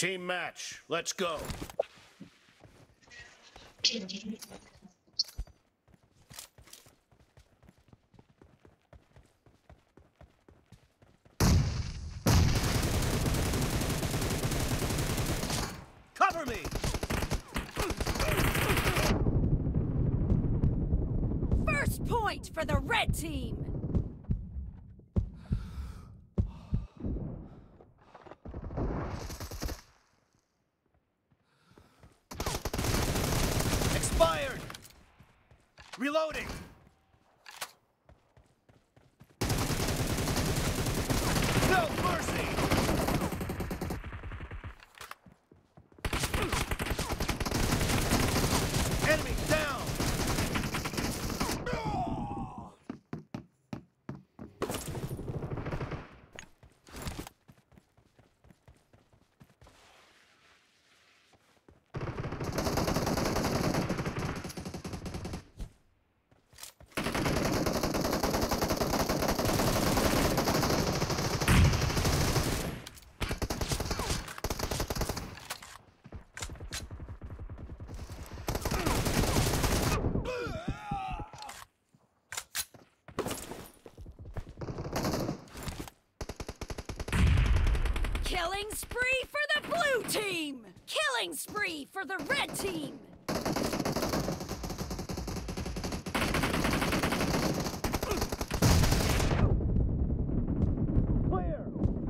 Team match. Let's go. Cover me! First point for the red team! Expired! Reloading! No mercy! Enemy down! Killing spree for the blue team! Killing spree for the red team! Clear!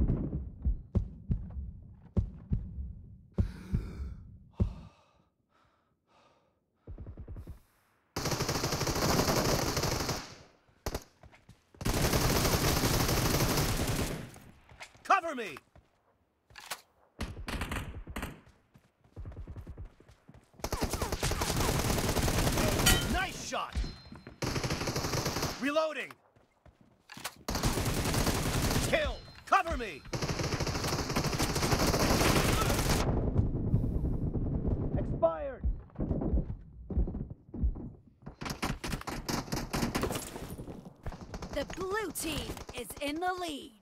Cover me! Nice shot! Reloading! Kill! Cover me! Expired! The blue team is in the lead.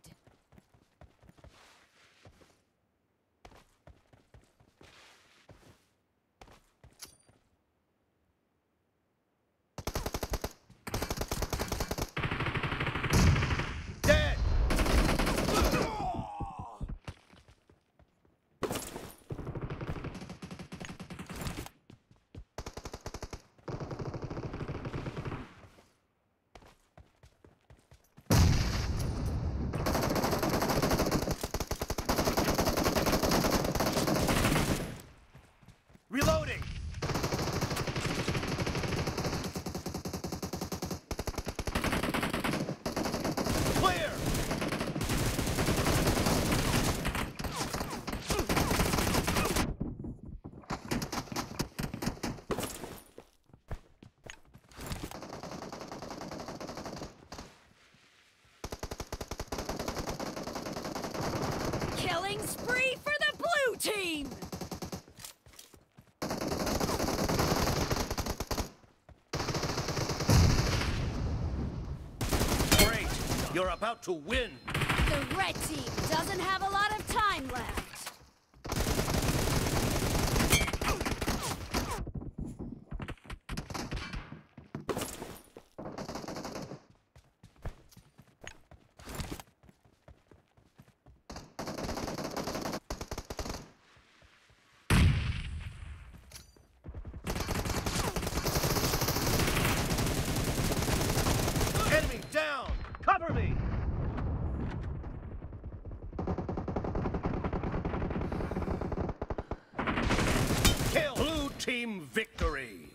Dead! Reloading! Clear! Killing spree for the blue team! Great! You're about to win! The red team doesn't have a lot of time left. Enemy down! Cover me! Kill! Blue team victory!